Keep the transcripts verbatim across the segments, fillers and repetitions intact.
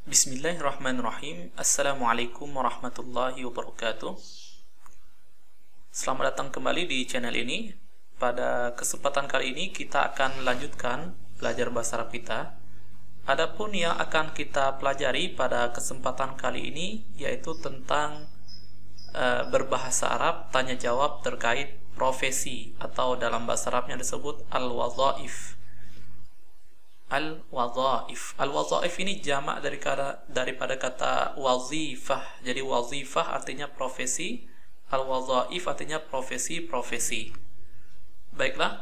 Bismillahirrahmanirrahim. Assalamualaikum warahmatullahi wabarakatuh. Selamat datang kembali di channel ini. Pada kesempatan kali ini kita akan lanjutkan belajar bahasa Arab kita. Adapun yang akan kita pelajari pada kesempatan kali ini yaitu tentang uh, berbahasa Arab, tanya jawab terkait profesi, atau dalam bahasa Arabnya disebut al-wadhaif. Al-wadhaif. Al-wadhaif ini jamak dari kata, daripada kata wazifah. Jadi wazifah artinya profesi, al-wadhaif artinya profesi-profesi. Baiklah.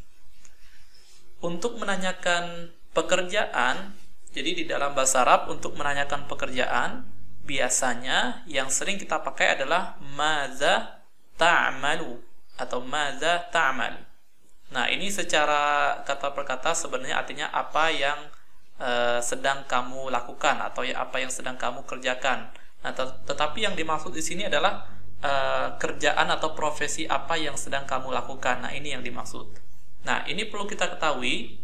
Untuk menanyakan pekerjaan, jadi di dalam bahasa Arab untuk menanyakan pekerjaan, biasanya yang sering kita pakai adalah maza ta'malu atau maza ta'mal. Nah, ini secara kata per kata sebenarnya artinya apa yang uh, sedang kamu lakukan atau ya, apa yang sedang kamu kerjakan. Nah, tet tetapi yang dimaksud di sini adalah uh, kerjaan atau profesi apa yang sedang kamu lakukan. Nah, ini yang dimaksud. Nah, ini perlu kita ketahui,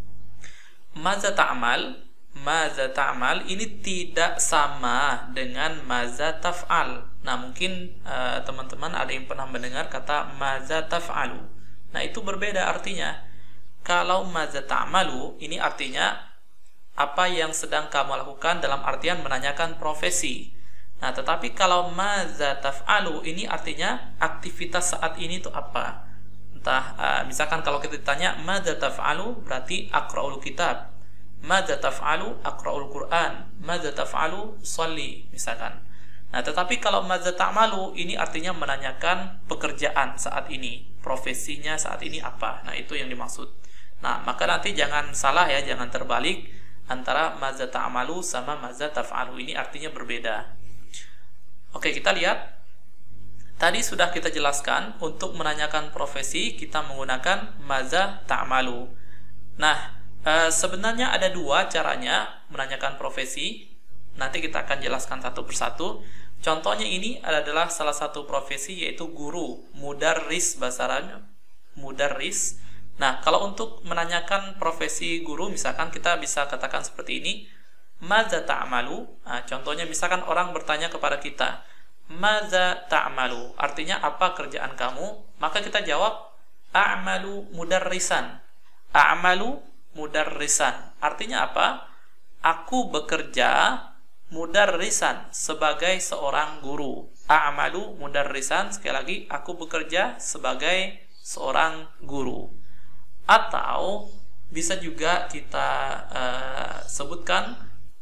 maza ta'mal, maza ta'mal ini tidak sama dengan maza taf'al. Nah, mungkin teman-teman uh, ada yang pernah mendengar kata maza taf'alu. Nah, itu berbeda artinya. Kalau maza ta'malu ini artinya apa yang sedang kamu lakukan dalam artian menanyakan profesi. Nah, tetapi kalau maza taf'alu ini artinya aktivitas saat ini itu apa. Entah uh, misalkan kalau kita ditanya maza taf'alu berarti aqra'ul kitab. Maza taf'alu aqra'ul Qur'an. Maza taf'alu sholli misalkan. Nah, tetapi kalau maza ta'malu ini artinya menanyakan pekerjaan saat ini, profesinya saat ini apa. Nah, itu yang dimaksud. Nah, maka nanti jangan salah ya, jangan terbalik antara maza ta'malu sama maza taf'alu. Ini artinya berbeda. Oke, kita lihat. Tadi sudah kita jelaskan untuk menanyakan profesi kita menggunakan maza ta'malu. Nah, e, sebenarnya ada dua caranya menanyakan profesi. Nanti kita akan jelaskan satu persatu. Contohnya ini adalah salah satu profesi yaitu guru, mudarris bahasa Arabnya, mudarris. Nah, kalau untuk menanyakan profesi guru misalkan kita bisa katakan seperti ini, maza ta'malu. Nah, contohnya misalkan orang bertanya kepada kita, maza ta'malu, artinya apa kerjaan kamu? Maka kita jawab, a'malu mudarrisan. A'malu mudarrisan. Artinya apa? Aku bekerja mudarrisan sebagai seorang guru. A'malu mudarrisan, sekali lagi aku bekerja sebagai seorang guru. Atau bisa juga kita uh, sebutkan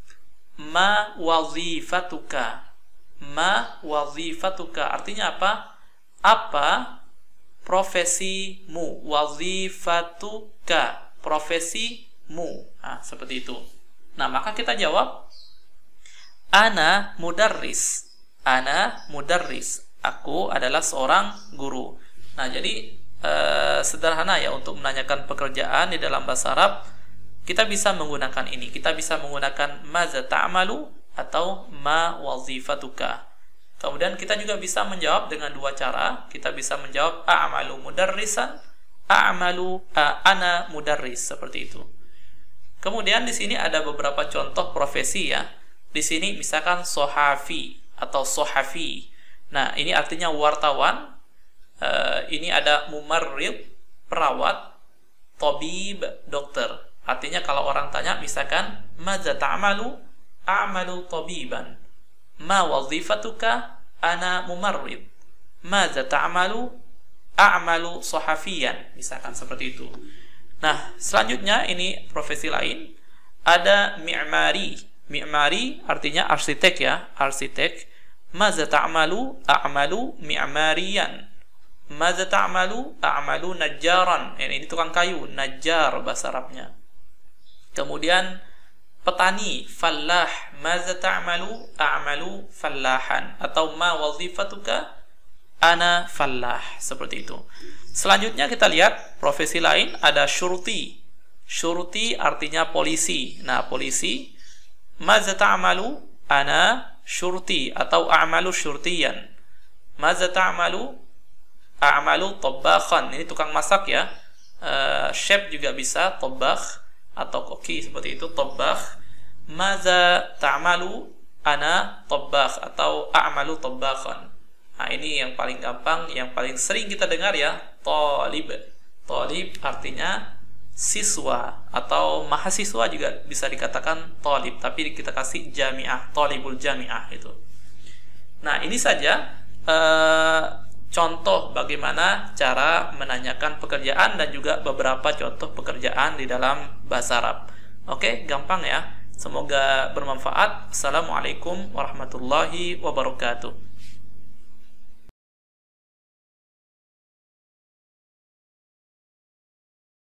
ma wazifatuka. Ma wazifatuka artinya apa? Apa profesimu? Wazifatuka, profesimu. Nah, seperti itu. Nah, maka kita jawab ana mudarris. Ana mudarris. Aku adalah seorang guru. Nah, jadi eh, sederhana ya untuk menanyakan pekerjaan di dalam bahasa Arab. Kita bisa menggunakan ini. Kita bisa menggunakan maza ta'malu atau ma wazifatuka. Kemudian kita juga bisa menjawab dengan dua cara. Kita bisa menjawab a'malu mudarrisan, a'malu ana mudarris, seperti itu. Kemudian di sini ada beberapa contoh profesi ya. Di sini misalkan sohafi atau sohafi. Nah, ini artinya wartawan. Uh, ini ada mumarrid, perawat, tabib, dokter. Artinya kalau orang tanya misalkan maza ta'malu, a'malu tabiban. Ma wazifatuka, ana mumarrid. Maza ta'malu, a'malu sohafiyan. Misalkan seperti itu. Nah, selanjutnya ini profesi lain. Ada mi'mari. Mi'mari artinya arsitek ya, arsitek. Maza ta'malu, a'malu mi'mariyan. Maza ta'malu, a'malu najjaran. Ini, ini tukang kayu, najjar bahasa Arabnya. Kemudian petani, fallah. Maza ta'malu, a'malu fallahan. Atau ma wazifatuka, ana fallah. Seperti itu. Selanjutnya kita lihat profesi lain, ada syurti. Syurti artinya polisi. Nah, polisi. Maza ta'malu, ana syurti atau a'malu syurtiyan. Maza ta'malu, a'malu tabbakhan. Ini tukang masak ya. Uh, chef juga bisa, tabbakh atau koki seperti itu, tabbakh. maza ta'malu ana tabbakh atau a'malu tabbakhan. Nah, ini yang paling gampang, yang paling sering kita dengar ya, talib. Talib artinya siswa atau mahasiswa juga bisa dikatakan talib, tapi kita kasih jami'ah, talibul jami'ah itu. Nah, ini saja eh, contoh bagaimana cara menanyakan pekerjaan dan juga beberapa contoh pekerjaan di dalam bahasa Arab. Oke, gampang ya. Semoga bermanfaat. Assalamualaikum warahmatullahi wabarakatuh.